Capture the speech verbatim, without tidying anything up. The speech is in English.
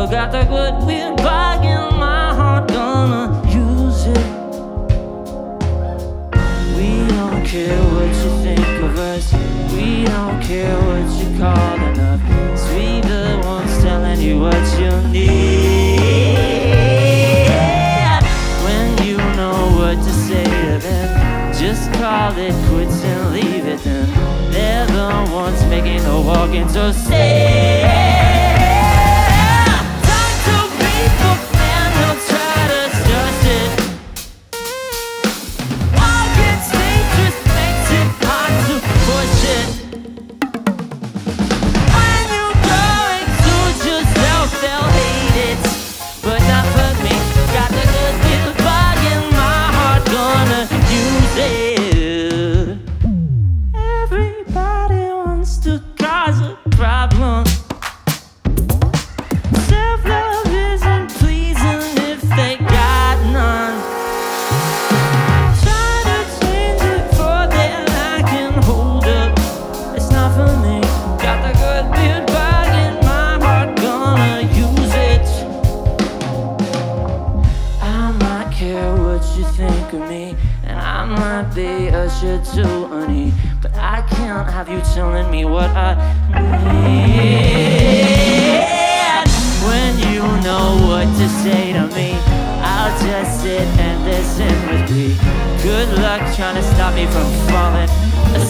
Oh, got the good weird bug in my heart, gonna use it. We don't care what you think of us, we don't care what you call enough. We the ones telling you what you need. When you know what to say to them, just call it quits and leave it then. They're the ones making the walking so sad. Talk to people, man, they'll try to stress it. Walk in state just makes it hard to push it. When you grow into yourself, they'll hate it, but not for me. Got the good little bug in my heart, gonna use it. Everybody wants to cause a problem. Self-love isn't pleasing if they got none. Try to change it for them, I can hold up. It's not for me. Got the good weird bug in my heart, gonna use it. I might care what you think of me, and I might be a shit too, honey, but I can't have you telling me what I need. When you know what to say to me, I'll just sit and listen with me. Good luck trying to stop me from falling